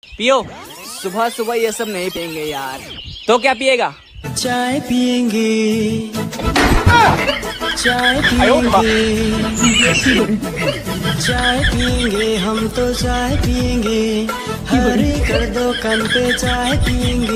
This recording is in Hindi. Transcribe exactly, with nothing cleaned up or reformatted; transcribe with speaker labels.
Speaker 1: पियो। सुबह सुबह ये सब नहीं पियेंगे यार। तो क्या पिएगा?
Speaker 2: चाय पियेंगे, चाय पियेंगे, चाय पियेंगे, हम तो चाय पियेंगे, हरे कर दो कान पे चाय पियेंगे।